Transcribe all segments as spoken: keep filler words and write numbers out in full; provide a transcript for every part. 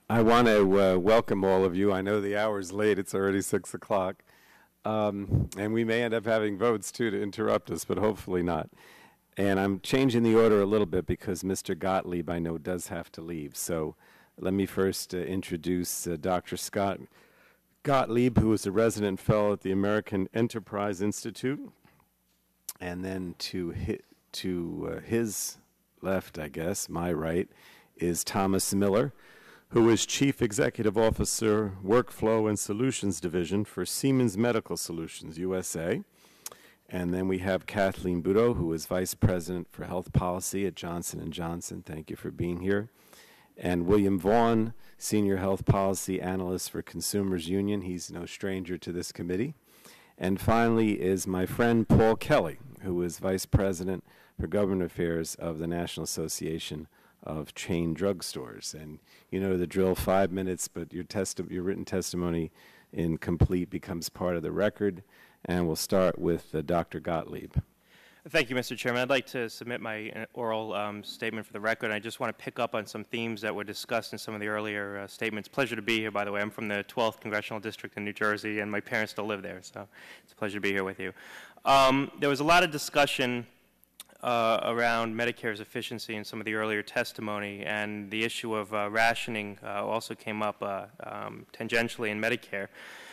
I want to uh, welcome all of you. I know the hour's late. It's already six o'clock. Um, and we may end up having votes, too, to interrupt us, but hopefully not. And I'm changing the order a little bit because Mister Gottlieb, I know, does have to leave. So let me first uh, introduce uh, Doctor Scott Gottlieb, who is a resident fellow at the American Enterprise Institute. And then to, hi to uh, his left, I guess, my right, is Thomas Miller, who is Chief Executive Officer, Workflow and Solutions Division for Siemens Medical Solutions, U S A. And then we have Kathleen Budo, who is Vice President for Health Policy at Johnson and Johnson. Thank you for being here. And William Vaughn, Senior Health Policy Analyst for Consumers Union. He's no stranger to this committee. And finally is my friend Paul Kelly, who is Vice President for Government Affairs of the National Association of Chain Drugstores. And you know the drill, five minutes, but your, testi your written testimony in complete becomes part of the record. And we'll start with uh, Doctor Gottlieb. Thank you, Mister Chairman. I'd like to submit my oral um, statement for the record. I just want to pick up on some themes that were discussed in some of the earlier uh, statements. Pleasure to be here, by the way. I'm from the twelfth Congressional District in New Jersey, and my parents still live there, so it's a pleasure to be here with you. Um, there was a lot of discussion uh, around Medicare's efficiency in some of the earlier testimony, and the issue of uh, rationing uh, also came up uh, um, tangentially in Medicare.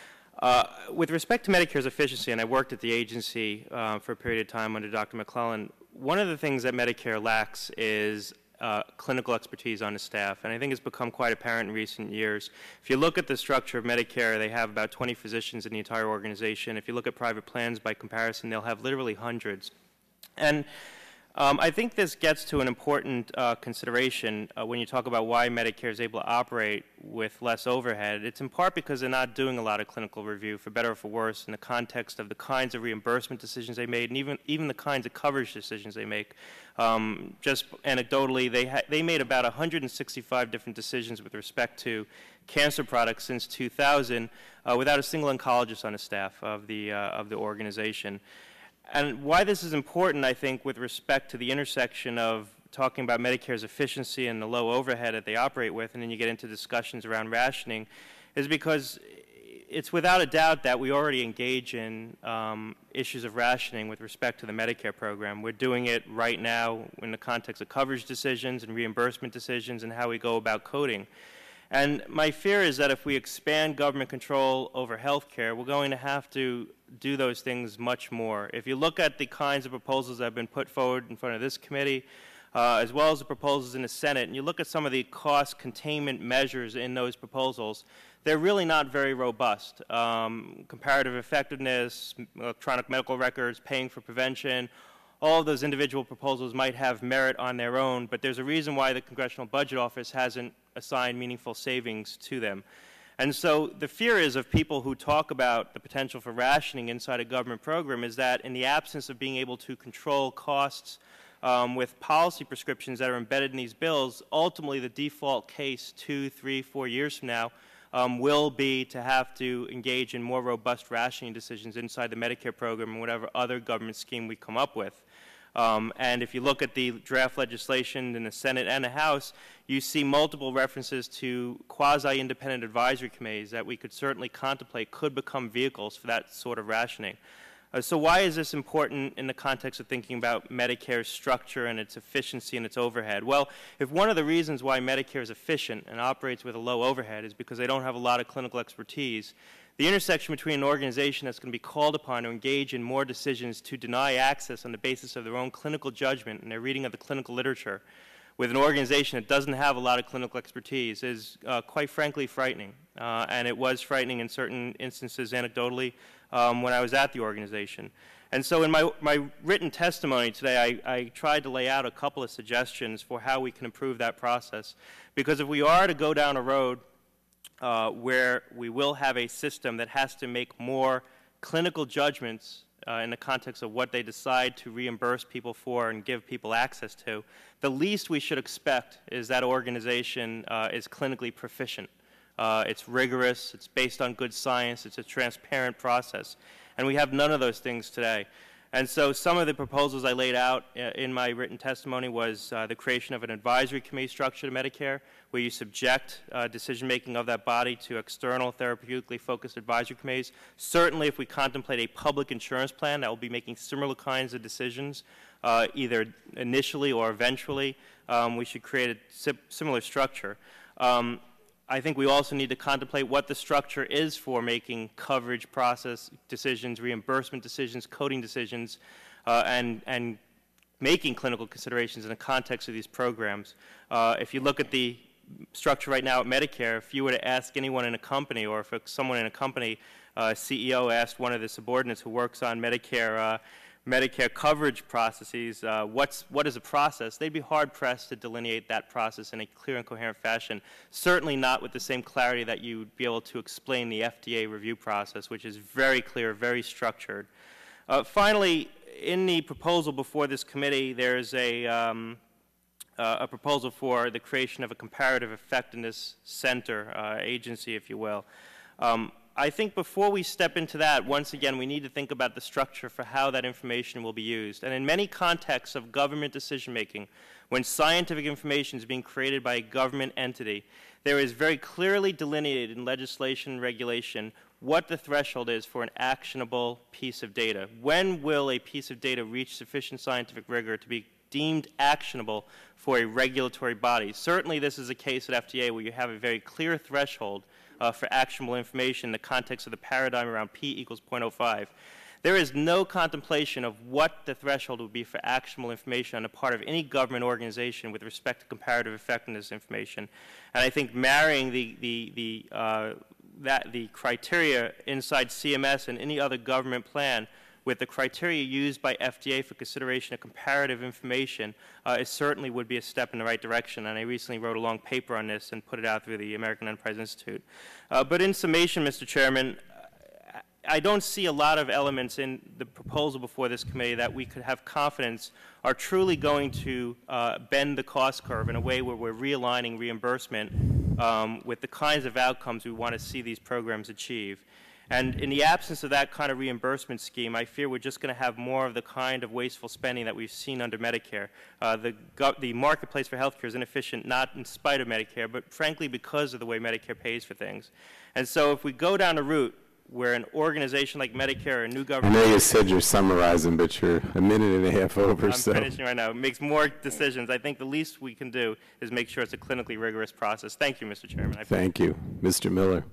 Uh, with respect to Medicare's efficiency, and I worked at the agency uh, for a period of time under Doctor McClellan, one of the things that Medicare lacks is uh, clinical expertise on the staff, and I think it's become quite apparent in recent years. If you look at the structure of Medicare, they have about twenty physicians in the entire organization. If you look at private plans, by comparison, they'll have literally hundreds. And Um, I think this gets to an important uh, consideration uh, when you talk about why Medicare is able to operate with less overhead. It's in part because they're not doing a lot of clinical review, for better or for worse, in the context of the kinds of reimbursement decisions they made and even, even the kinds of coverage decisions they make. Um, just anecdotally, they, ha they made about one hundred sixty-five different decisions with respect to cancer products since two thousand uh, without a single oncologist on the staff of the, uh, of the organization. And why this is important, I think, with respect to the intersection of talking about Medicare's efficiency and the low overhead that they operate with, and then you get into discussions around rationing, is because it's without a doubt that we already engage in um, issues of rationing with respect to the Medicare program. We're doing it right now in the context of coverage decisions and reimbursement decisions and how we go about coding. And my fear is that if we expand government control over health care, we're going to have to do those things much more. If you look at the kinds of proposals that have been put forward in front of this committee, uh, as well as the proposals in the Senate, and you look at some of the cost containment measures in those proposals, they're really not very robust. Um, comparative effectiveness, electronic medical records, paying for prevention, all of those individual proposals might have merit on their own, but there's a reason why the Congressional Budget Office hasn't assigned meaningful savings to them. And so the fear is of people who talk about the potential for rationing inside a government program is that in the absence of being able to control costs um, with policy prescriptions that are embedded in these bills, ultimately the default case two, three, four years from now um, will be to have to engage in more robust rationing decisions inside the Medicare program and whatever other government scheme we come up with. Um, and if you look at the draft legislation in the Senate and the House, you see multiple references to quasi-independent advisory committees that we could certainly contemplate could become vehicles for that sort of rationing. Uh, so why is this important in the context of thinking about Medicare's structure and its efficiency and its overhead? Well, if one of the reasons why Medicare is efficient and operates with a low overhead is because they don't have a lot of clinical expertise, the intersection between an organization that's going to be called upon to engage in more decisions to deny access on the basis of their own clinical judgment and their reading of the clinical literature with an organization that doesn't have a lot of clinical expertise is uh, quite frankly frightening. Uh, and it was frightening in certain instances anecdotally um, when I was at the organization. And so in my, my written testimony today, I, I tried to lay out a couple of suggestions for how we can improve that process. Because if we are to go down a road Uh, where we will have a system that has to make more clinical judgments uh, in the context of what they decide to reimburse people for and give people access to, the least we should expect is that organization uh, is clinically proficient. Uh, it's rigorous, it's based on good science, it's a transparent process. And we have none of those things today. And so some of the proposals I laid out uh, in my written testimony was uh, the creation of an advisory committee structure to Medicare, where you subject uh, decision-making of that body to external therapeutically focused advisory committees. Certainly, if we contemplate a public insurance plan that will be making similar kinds of decisions, uh, either initially or eventually, um, we should create a si similar structure. Um, I think we also need to contemplate what the structure is for making coverage process decisions, reimbursement decisions, coding decisions, uh, and, and making clinical considerations in the context of these programs. Uh, if you look at the structure right now at Medicare, if you were to ask anyone in a company, or if someone in a company, uh, C E O asked one of the subordinates who works on Medicare uh, Medicare coverage processes, uh, what's, what is a process, they'd be hard-pressed to delineate that process in a clear and coherent fashion, certainly not with the same clarity that you'd be able to explain the F D A review process, which is very clear, very structured. Uh, finally, in the proposal before this committee, there's a, um, uh, a proposal for the creation of a comparative effectiveness center, uh, agency, if you will. Um, I think before we step into that, once again, we need to think about the structure for how that information will be used. And in many contexts of government decision-making, when scientific information is being created by a government entity, there is very clearly delineated in legislation and regulation what the threshold is for an actionable piece of data. When will a piece of data reach sufficient scientific rigor to be deemed actionable for a regulatory body? Certainly this is a case at F D A where you have a very clear threshold Uh, for actionable information in the context of the paradigm around P equals zero point zero five. There is no contemplation of what the threshold would be for actionable information on the part of any government organization with respect to comparative effectiveness information. And I think marrying the, the, the, uh, that, the criteria inside C M S and any other government plan with the criteria used by F D A for consideration of comparative information, uh, it certainly would be a step in the right direction. And I recently wrote a long paper on this and put it out through the American Enterprise Institute. Uh, but in summation, Mister Chairman, I don't see a lot of elements in the proposal before this committee that we could have confidence are truly going to uh, bend the cost curve in a way where we're realigning reimbursement um, with the kinds of outcomes we want to see these programs achieve. And in the absence of that kind of reimbursement scheme, I fear we're just going to have more of the kind of wasteful spending that we've seen under Medicare. Uh, the, the marketplace for health care is inefficient, not in spite of Medicare, but frankly because of the way Medicare pays for things. And so if we go down a route where an organization like Medicare or a new government... I know you said you're summarizing, but you're a minute and a half over, I'm so... finishing right now. It makes more decisions. I think the least we can do is make sure it's a clinically rigorous process. Thank you, Mister Chairman. I Thank you. Mister Miller.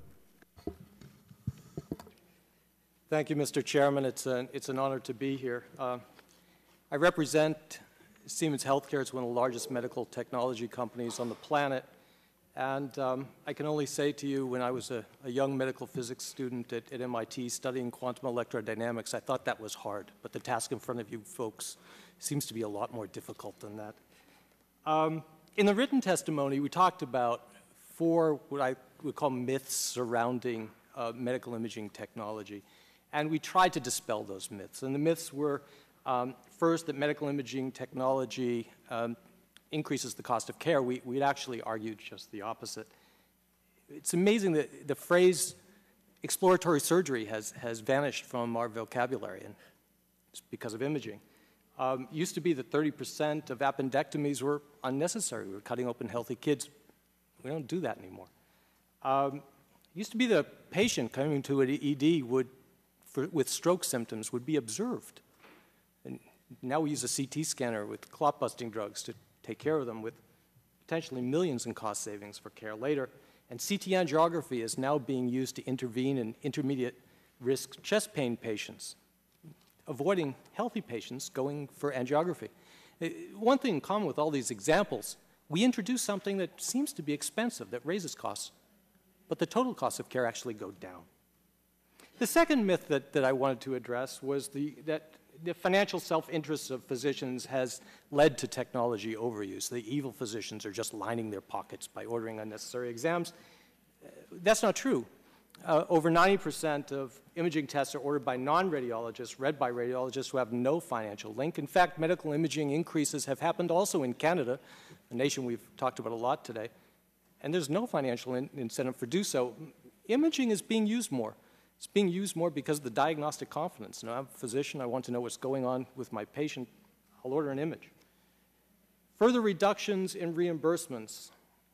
Thank you, Mister Chairman. It's an, it's an honor to be here. Uh, I represent Siemens Healthcare. It's one of the largest medical technology companies on the planet. And um, I can only say to you, when I was a, a young medical physics student at, at M I T studying quantum electrodynamics, I thought that was hard. But the task in front of you folks seems to be a lot more difficult than that. Um, in the written testimony, we talked about four what I would call myths surrounding uh, medical imaging technology. And we tried to dispel those myths. And the myths were, um, first, that medical imaging technology um, increases the cost of care. We, we'd actually argued just the opposite. It's amazing that the phrase exploratory surgery has, has vanished from our vocabulary, and it's because of imaging. Um, used to be that thirty percent of appendectomies were unnecessary. We were cutting open healthy kids. We don't do that anymore. Um, used to be the patient coming to an E D would For, with stroke symptoms would be observed. And now we use a C T scanner with clot-busting drugs to take care of them with potentially millions in cost savings for care later. And C T angiography is now being used to intervene in intermediate risk chest pain patients, avoiding healthy patients going for angiography. One thing in common with all these examples, we introduce something that seems to be expensive, that raises costs, but the total costs of care actually go down. The second myth that, that I wanted to address was the, that the financial self-interest of physicians has led to technology overuse. The evil physicians are just lining their pockets by ordering unnecessary exams. Uh, that's not true. Uh, over ninety percent of imaging tests are ordered by non-radiologists, read by radiologists who have no financial link. In fact, medical imaging increases have happened also in Canada, a nation we've talked about a lot today, and there's no financial in incentive for do so. Imaging is being used more. It's being used more because of the diagnostic confidence. You know, I'm a physician. I want to know what's going on with my patient. I'll order an image. Further reductions in reimbursements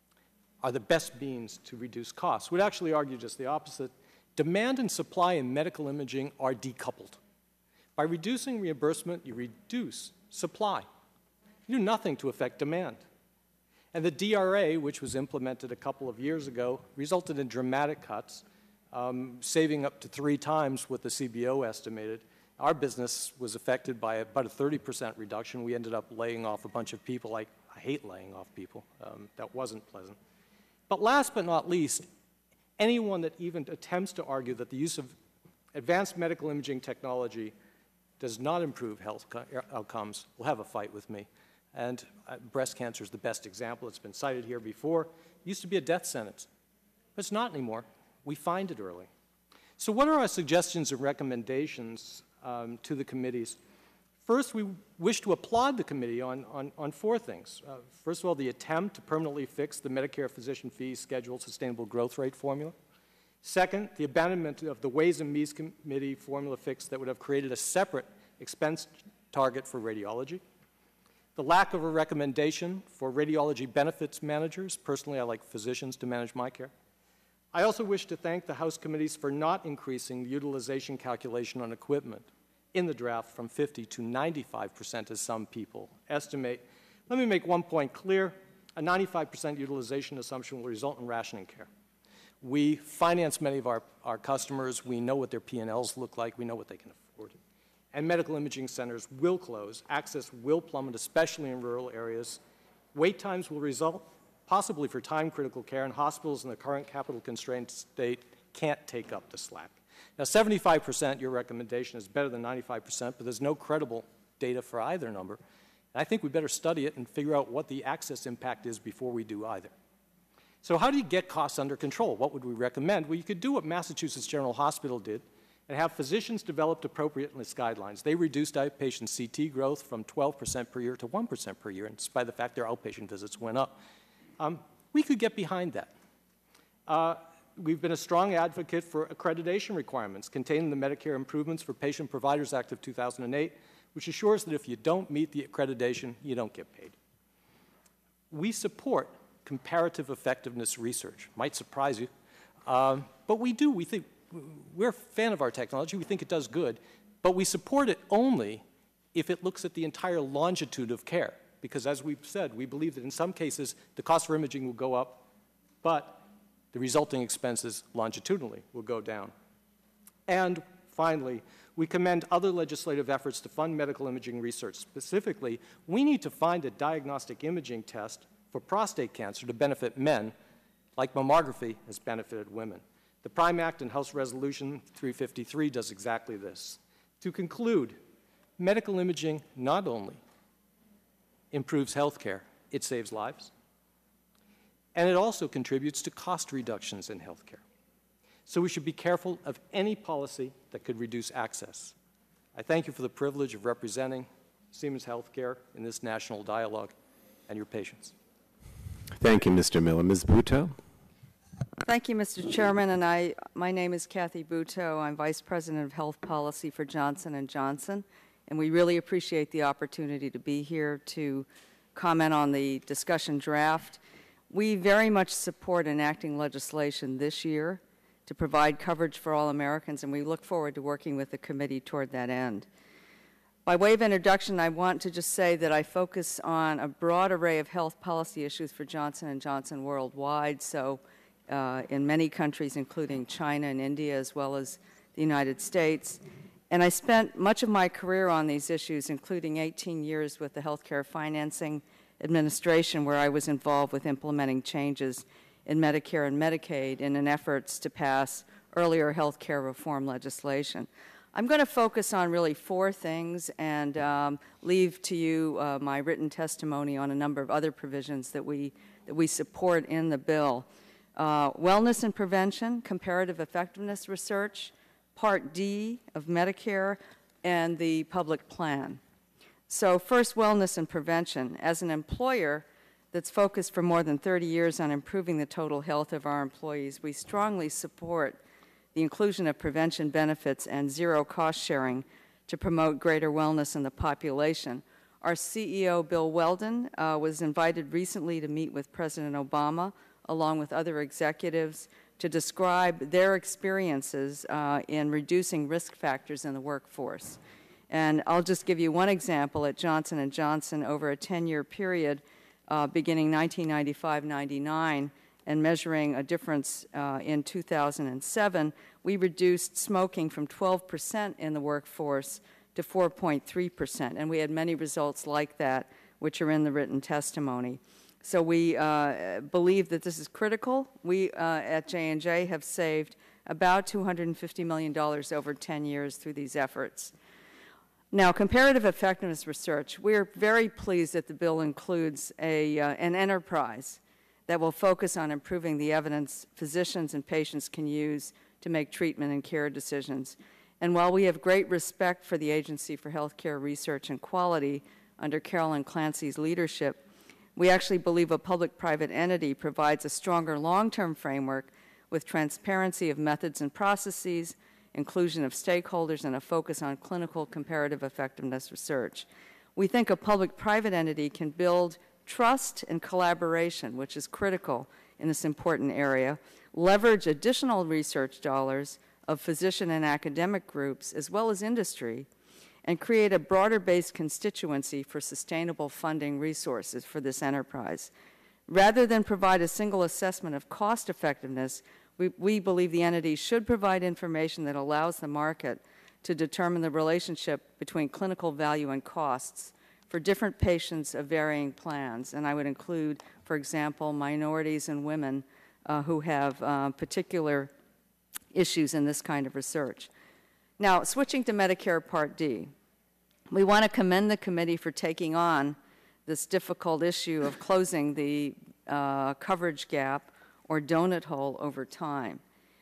are the best means to reduce costs. We'd actually argue just the opposite. Demand and supply in medical imaging are decoupled. By reducing reimbursement, you reduce supply. You do nothing to affect demand. And the D R A, which was implemented a couple of years ago, resulted in dramatic cuts, um, saving up to three times what the C B O estimated. Our business was affected by about a thirty percent reduction. We ended up laying off a bunch of people. I, I hate laying off people. Um, that wasn't pleasant. But last but not least, anyone that even attempts to argue that the use of advanced medical imaging technology does not improve health outcomes will have a fight with me. And uh, breast cancer is the best example. It's been cited here before. It used to be a death sentence, but it's not anymore. We find it early. So what are our suggestions and recommendations um, to the committees? First, we wish to applaud the committee on, on, on four things. Uh, first of all, the attempt to permanently fix the Medicare physician fee schedule sustainable growth rate formula. Second, the abandonment of the Ways and Means Committee formula fix that would have created a separate expense target for radiology. The lack of a recommendation for radiology benefits managers. Personally, I like physicians to manage my care. I also wish to thank the House committees for not increasing the utilization calculation on equipment in the draft from fifty to ninety-five percent as some people estimate. Let me make one point clear. A ninety-five percent utilization assumption will result in rationing care. We finance many of our, our customers. We know what their P and Ls look like. We know what they can afford. And medical imaging centers will close. Access will plummet, especially in rural areas. Wait times will result, possibly for time-critical care, and hospitals in the current capital-constrained state can't take up the slack. Now, seventy-five percent, your recommendation, is better than ninety-five percent, but there's no credible data for either number. And I think we better study it and figure out what the access impact is before we do either. So how do you get costs under control? What would we recommend? Well, you could do what Massachusetts General Hospital did and have physicians develop appropriateness guidelines. They reduced outpatient C T growth from twelve percent per year to one percent per year, in spite of the fact their outpatient visits went up. Um, we could get behind that. Uh, we've been a strong advocate for accreditation requirements contained in the Medicare Improvements for Patient Providers Act of two thousand eight, which assures that if you don't meet the accreditation, you don't get paid. We support comparative effectiveness research. Might surprise you, um, but we do. We think we're a fan of our technology. We think it does good, but we support it only if it looks at the entire longitude of care. Because as we've said, we believe that in some cases the cost for imaging will go up, but the resulting expenses longitudinally will go down. And finally, we commend other legislative efforts to fund medical imaging research. Specifically, we need to find a diagnostic imaging test for prostate cancer to benefit men, like mammography has benefited women. The PRIME Act and House Resolution three fifty-three does exactly this. To conclude, medical imaging not only improves health care, it saves lives, and it also contributes to cost reductions in health care. So we should be careful of any policy that could reduce access. I thank you for the privilege of representing Siemens Healthcare in this national dialogue and your patience. Thank you, Mister Miller. Miz Butow? Thank you, Mister Chairman, and I, my name is Kathy Butow. I'm Vice President of Health Policy for Johnson and Johnson, and we really appreciate the opportunity to be here to comment on the discussion draft. We very much support enacting legislation this year to provide coverage for all Americans, and we look forward to working with the committee toward that end. By way of introduction, I want to just say that I focus on a broad array of health policy issues for Johnson and Johnson worldwide, so uh, in many countries, including China and India, as well as the United States. And I spent much of my career on these issues, including eighteen years with the Healthcare Financing Administration, where I was involved with implementing changes in Medicare and Medicaid in an efforts to pass earlier health care reform legislation. I'm going to focus on really four things and um, leave to you uh, my written testimony on a number of other provisions that we, that we support in the bill. Uh, wellness and prevention, comparative effectiveness research, Part D of Medicare, and the public plan. So first, wellness and prevention. As an employer that's focused for more than thirty years on improving the total health of our employees, we strongly support the inclusion of prevention benefits and zero cost sharing to promote greater wellness in the population. Our C E O, Bill Weldon, uh, was invited recently to meet with President Obama, along with other executives, to describe their experiences uh, in reducing risk factors in the workforce. And I'll just give you one example. At Johnson and Johnson, over a ten-year period, uh, beginning nineteen ninety-five ninety-nine, and measuring a difference uh, in two thousand seven, we reduced smoking from twelve percent in the workforce to four point three percent. And we had many results like that, which are in the written testimony. So we uh, believe that this is critical. We uh, at J and J have saved about two hundred fifty million dollars over ten years through these efforts. Now, comparative effectiveness research. We're very pleased that the bill includes a, uh, an enterprise that will focus on improving the evidence physicians and patients can use to make treatment and care decisions. And while we have great respect for the Agency for Healthcare Research and Quality under Carolyn Clancy's leadership, we actually believe a public-private entity provides a stronger long-term framework with transparency of methods and processes, inclusion of stakeholders, and a focus on clinical comparative effectiveness research. We think a public-private entity can build trust and collaboration, which is critical in this important area, leverage additional research dollars of physician and academic groups as well as industry, and create a broader-based constituency for sustainable funding resources for this enterprise. Rather than provide a single assessment of cost effectiveness, we, we believe the entity should provide information that allows the market to determine the relationship between clinical value and costs for different patients of varying plans. And I would include, for example, minorities and women uh, who have uh, particular issues in this kind of research. Now, switching to Medicare Part D, we want to commend the committee for taking on this difficult issue of closing the uh, coverage gap or donut hole over time.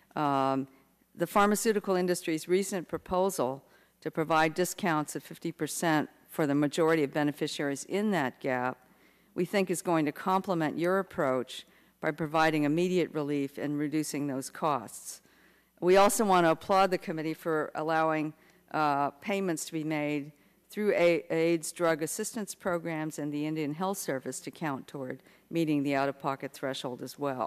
Um, the pharmaceutical industry's recent proposal to provide discounts of fifty percent for the majority of beneficiaries in that gap, we think is going to complement your approach by providing immediate relief and reducing those costs. We also want to applaud the committee for allowing uh, payments to be made through A- AIDS drug assistance programs and the Indian Health Service to count toward meeting the out-of-pocket threshold as well.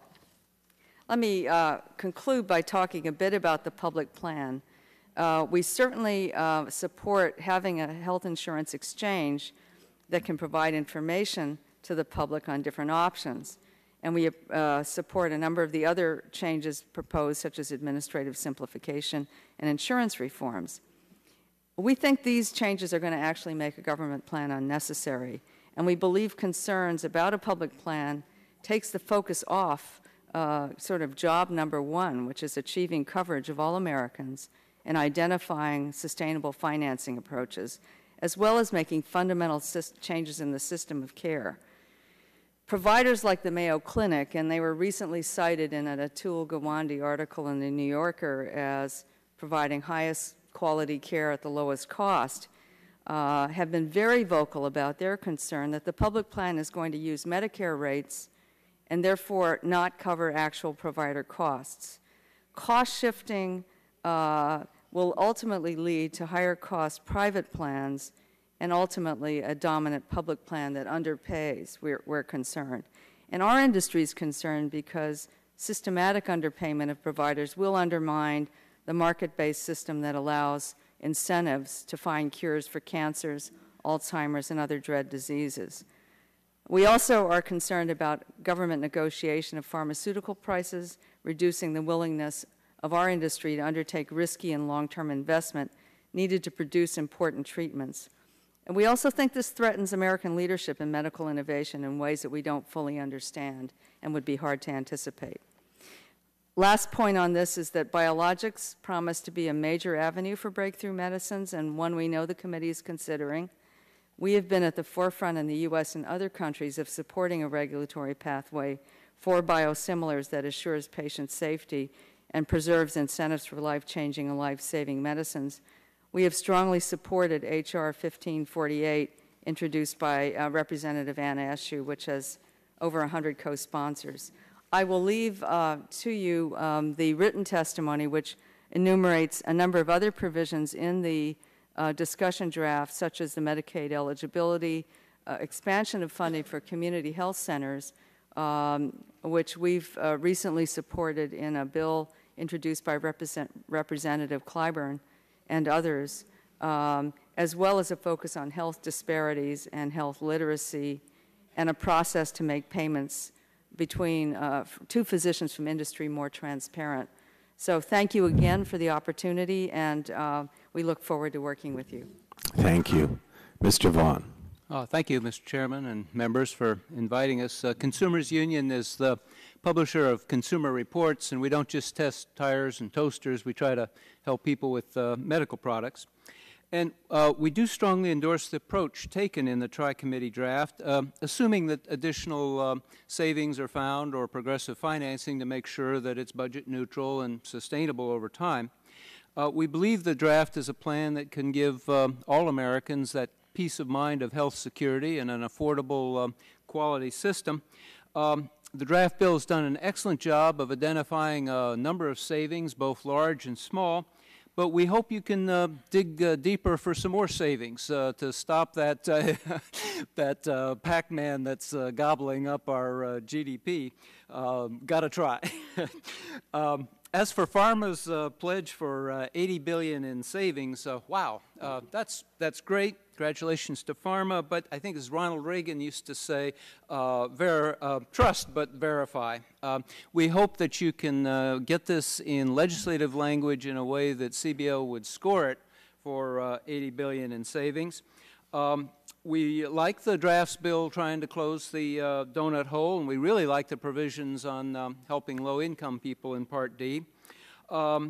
Let me uh, conclude by talking a bit about the public plan. Uh, we certainly uh, support having a health insurance exchange that can provide information to the public on different options. And we uh, support a number of the other changes proposed, such as administrative simplification and insurance reforms. We think these changes are going to actually make a government plan unnecessary, and we believe concerns about a public plan takes the focus off uh, sort of job number one, which is achieving coverage of all Americans and identifying sustainable financing approaches, as well as making fundamental changes in the system of care. Providers like the Mayo Clinic, and they were recently cited in an Atul Gawande article in the New Yorker as providing highest quality care at the lowest cost, uh, have been very vocal about their concern that the public plan is going to use Medicare rates and therefore not cover actual provider costs. Cost shifting uh, will ultimately lead to higher cost private plans and ultimately a dominant public plan that underpays, we're, we're concerned. And our industry is concerned because systematic underpayment of providers will undermine the market-based system that allows incentives to find cures for cancers, Alzheimer's, and other dread diseases. We also are concerned about government negotiation of pharmaceutical prices, reducing the willingness of our industry to undertake risky and long-term investment needed to produce important treatments. And we also think this threatens American leadership in medical innovation in ways that we don't fully understand and would be hard to anticipate. Last point on this is that biologics promise to be a major avenue for breakthrough medicines and one we know the committee is considering. We have been at the forefront in the U S and other countries of supporting a regulatory pathway for biosimilars that assures patient safety and preserves incentives for life-changing and life-saving medicines. We have strongly supported H R fifteen forty-eight, introduced by uh, Representative Anna Eshoo, which has over one hundred co-sponsors. I will leave uh, to you um, the written testimony, which enumerates a number of other provisions in the uh, discussion draft, such as the Medicaid eligibility, uh, expansion of funding for community health centers, um, which we've uh, recently supported in a bill introduced by Represent Representative Clyburn and others, um, as well as a focus on health disparities and health literacy, and a process to make payments between uh, two physicians from industry more transparent. So thank you again for the opportunity, and uh, we look forward to working with you. Thank you. Mister Vaughn. Uh, thank you, Mister Chairman and members, for inviting us. Uh, Consumers Union is the publisher of Consumer Reports, and we don't just test tires and toasters. We try to help people with uh, medical products. And uh, we do strongly endorse the approach taken in the Tri-Committee draft, uh, assuming that additional uh, savings are found or progressive financing to make sure that it's budget neutral and sustainable over time. Uh, we believe the draft is a plan that can give uh, all Americans that peace of mind of health security and an affordable um, quality system. Um, the draft bill has done an excellent job of identifying a number of savings, both large and small, but we hope you can uh, dig uh, deeper for some more savings uh, to stop that, uh, that uh, Pac-Man that's uh, gobbling up our uh, G D P. Um, gotta try. um, As for pharma's uh, pledge for uh, eighty billion dollars in savings, uh, wow, uh, that's, that's great. Congratulations to pharma, but I think as Ronald Reagan used to say, uh, ver uh, trust but verify. Um, we hope that you can uh, get this in legislative language in a way that C B O would score it for uh, eighty billion dollars in savings. Um, we like the drafts bill trying to close the uh, donut hole, and we really like the provisions on um, helping low-income people in Part D. Um,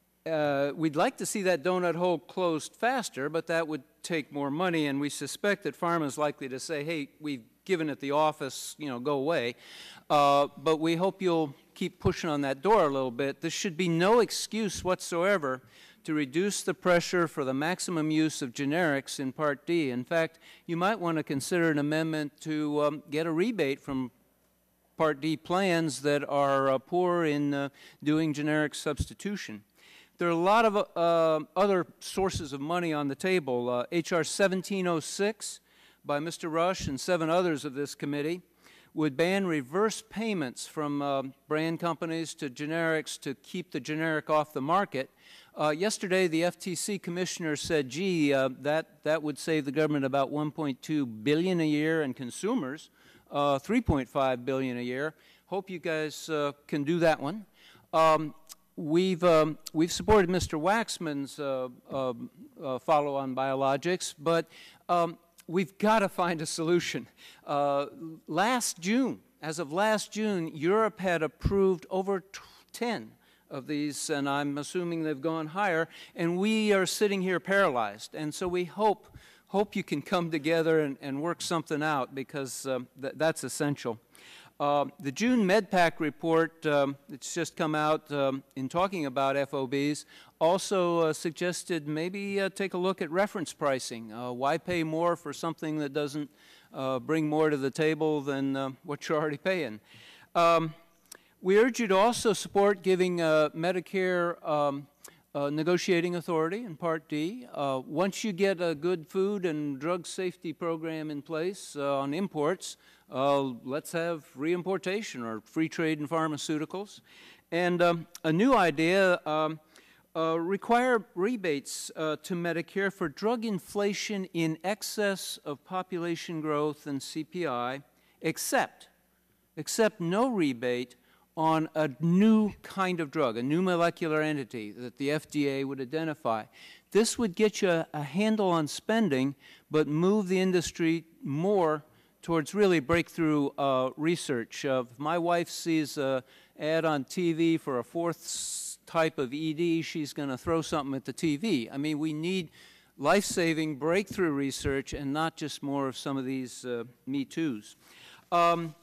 uh, we'd like to see that donut hole closed faster, but that would take more money, and we suspect that pharma is likely to say, hey, we've given it the office, you know, go away. Uh, but we hope you'll keep pushing on that door a little bit. This should be no excuse whatsoever to reduce the pressure for the maximum use of generics in Part D. In fact, you might want to consider an amendment to um, get a rebate from Part D plans that are uh, poor in uh, doing generic substitution. There are a lot of uh, other sources of money on the table. Uh, H R seventeen oh six by Mister Rush and seven others of this committee would ban reverse payments from uh, brand companies to generics to keep the generic off the market. Uh, yesterday, the F T C commissioner said, gee, uh, that, that would save the government about one point two billion dollars a year, and consumers uh, three point five billion dollars a year. Hope you guys uh, can do that one. Um, we've, um, we've supported Mister Waxman's uh, uh, uh, follow-on biologics, but um, we've got to find a solution. Uh, last June, as of last June, Europe had approved over ten of these, and I'm assuming they've gone higher, and we are sitting here paralyzed. And so we hope, hope you can come together and, and work something out, because um, th that's essential. Uh, the June MedPAC report um, that's just come out um, in talking about F O Bs also uh, suggested maybe uh, take a look at reference pricing. Uh, why pay more for something that doesn't uh, bring more to the table than uh, what you're already paying? Um, we urge you to also support giving uh, Medicare um, uh, negotiating authority in Part D. Uh, once you get a good food and drug safety program in place uh, on imports, Uh, let's have reimportation or free trade in pharmaceuticals. And um, a new idea, um, uh, require rebates uh, to Medicare for drug inflation in excess of population growth and C P I, except, except no rebate on a new kind of drug, a new molecular entity that the F D A would identify. This would get you a, a handle on spending, but move the industry more towards really breakthrough uh, research. Uh, if my wife sees an ad on T V for a fourth type of E D, she's going to throw something at the T V. I mean, we need life-saving breakthrough research and not just more of some of these uh, Me Too's. Um,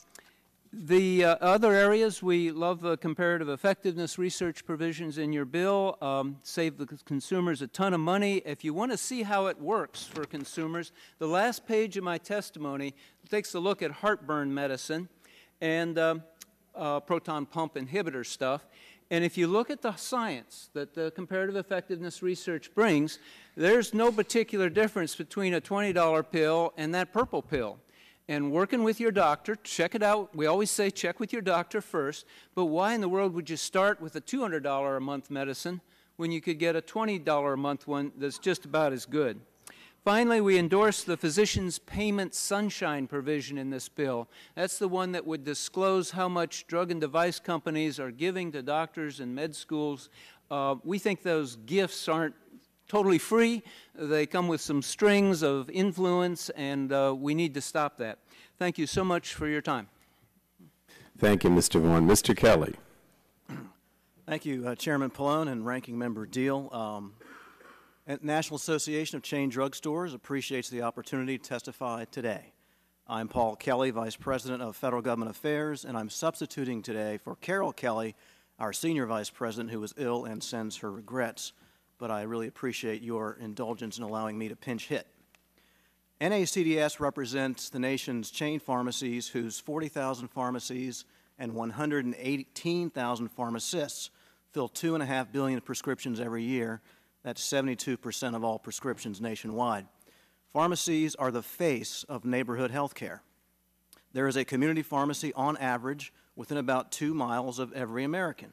The uh, other areas, we love the comparative effectiveness research provisions in your bill, um, save the consumers a ton of money. If you want to see how it works for consumers, the last page of my testimony takes a look at heartburn medicine. And um, uh, proton pump inhibitor stuff. And if you look at the science that the comparative effectiveness research brings, there's no particular difference between a twenty dollar pill and that purple pill. And working with your doctor, check it out. We always say check with your doctor first, but why in the world would you start with a two hundred dollar a month medicine when you could get a twenty dollar a month one that's just about as good? Finally, we endorse the physician's payment sunshine provision in this bill. That's the one that would disclose how much drug and device companies are giving to doctors and med schools. Uh, we think those gifts aren't totally free. They come with some strings of influence, and uh, we need to stop that. Thank you so much for your time. Thank you, Mister Vaughn. Mister Kelly. Thank you, uh, Chairman Pallone and Ranking Member Deal. Um, National Association of Chain Drug Stores appreciates the opportunity to testify today. I'm Paul Kelly, Vice President of Federal Government Affairs, and I'm substituting today for Carol Kelly, our Senior Vice President, who is ill and sends her regrets. But I really appreciate your indulgence in allowing me to pinch hit. N A C D S represents the nation's chain pharmacies whose forty thousand pharmacies and one hundred eighteen thousand pharmacists fill two point five billion prescriptions every year. That's seventy-two percent of all prescriptions nationwide. Pharmacies are the face of neighborhood health care. There is a community pharmacy on average within about two miles of every American.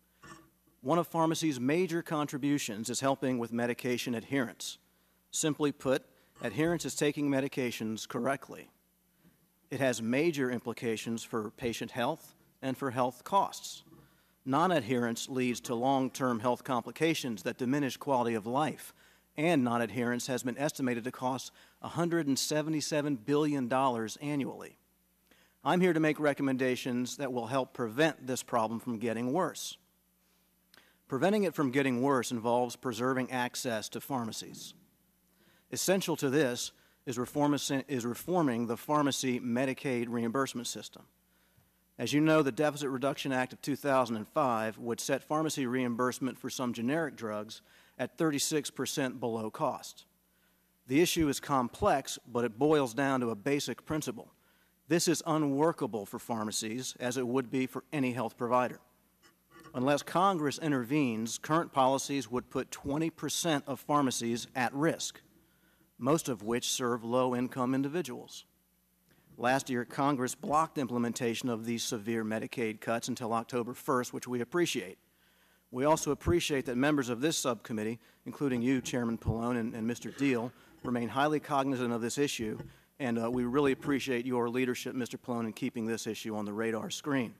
One of pharmacy's major contributions is helping with medication adherence. Simply put, adherence is taking medications correctly. It has major implications for patient health and for health costs. Non-adherence leads to long-term health complications that diminish quality of life, and non-adherence has been estimated to cost one hundred seventy-seven billion dollars annually. I'm here to make recommendations that will help prevent this problem from getting worse. Preventing it from getting worse involves preserving access to pharmacies. Essential to this is, reform, is reforming the pharmacy Medicaid reimbursement system. As you know, the Deficit Reduction Act of two thousand five would set pharmacy reimbursement for some generic drugs at thirty-six percent below cost. The issue is complex, but it boils down to a basic principle. This is unworkable for pharmacies, as it would be for any health provider. Unless Congress intervenes, current policies would put twenty percent of pharmacies at risk, most of which serve low-income individuals. Last year, Congress blocked implementation of these severe Medicaid cuts until October first, which we appreciate. We also appreciate that members of this subcommittee, including you, Chairman Pallone, and, and Mister Deal, remain highly cognizant of this issue, and uh, we really appreciate your leadership, Mister Pallone, in keeping this issue on the radar screen.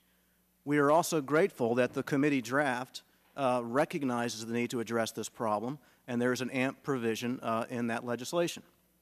We are also grateful that the committee draft uh, recognizes the need to address this problem, and there is an A M P provision uh, in that legislation.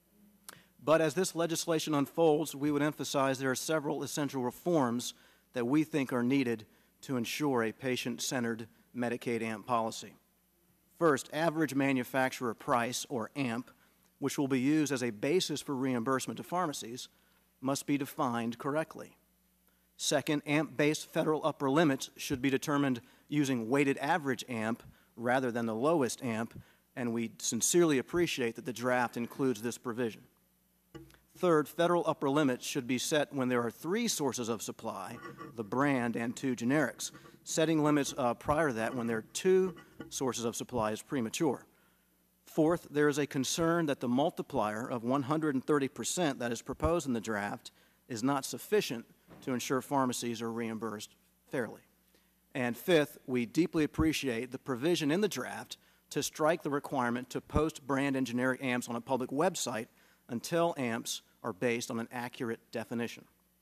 But as this legislation unfolds, we would emphasize there are several essential reforms that we think are needed to ensure a patient-centered Medicaid A M P policy. First, average manufacturer price, or A M P, which will be used as a basis for reimbursement to pharmacies, must be defined correctly. Second, A M P-based federal upper limits should be determined using weighted average A M P rather than the lowest A M P, and we sincerely appreciate that the draft includes this provision. Third, federal upper limits should be set when there are three sources of supply, the brand and two generics. Setting limits uh, prior to that when there are two sources of supply is premature. Fourth, there is a concern that the multiplier of one hundred thirty percent that is proposed in the draft is not sufficient to ensure pharmacies are reimbursed fairly. And fifth, we deeply appreciate the provision in the draft to strike the requirement to post brand and generic A M Ps on a public website until A M Ps are based on an accurate definition.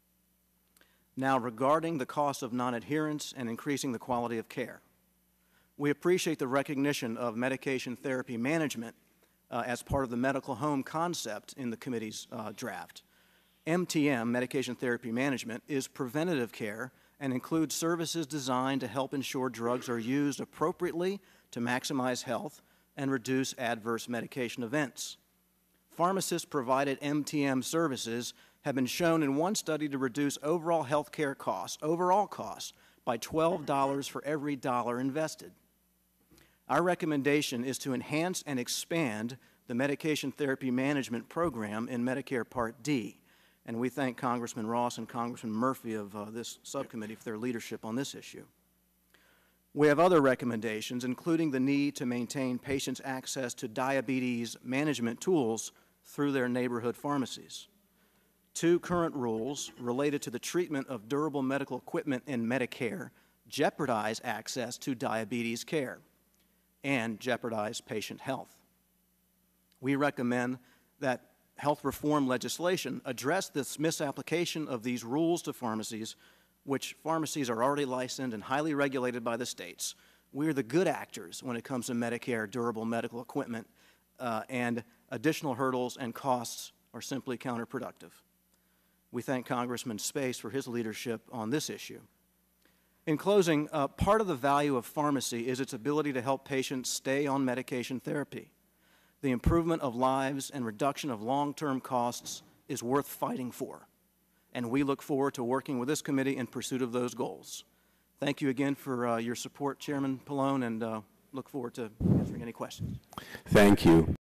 Now, regarding the cost of non-adherence and increasing the quality of care, we appreciate the recognition of medication therapy management uh, as part of the medical home concept in the committee's uh, draft. M T M, medication therapy management, is preventative care and includes services designed to help ensure drugs are used appropriately to maximize health and reduce adverse medication events. Pharmacist-provided M T M services have been shown in one study to reduce overall health care costs, overall costs, by twelve dollars for every dollar invested. Our recommendation is to enhance and expand the medication therapy management program in Medicare Part D. and we thank Congressman Ross and Congressman Murphy of uh, this subcommittee for their leadership on this issue. We have other recommendations, including the need to maintain patients' access to diabetes management tools through their neighborhood pharmacies. Two current rules related to the treatment of durable medical equipment in Medicare jeopardize access to diabetes care and jeopardize patient health. We recommend that health reform legislation address this misapplication of these rules to pharmacies, which pharmacies are already licensed and highly regulated by the states. We are the good actors when it comes to Medicare durable medical equipment, uh, and additional hurdles and costs are simply counterproductive. We thank Congressman Space for his leadership on this issue. In closing, uh, part of the value of pharmacy is its ability to help patients stay on medication therapy. The improvement of lives and reduction of long-term costs is worth fighting for, and we look forward to working with this committee in pursuit of those goals. Thank you again for uh, your support, Chairman Pallone, and uh, look forward to answering any questions. Thank you.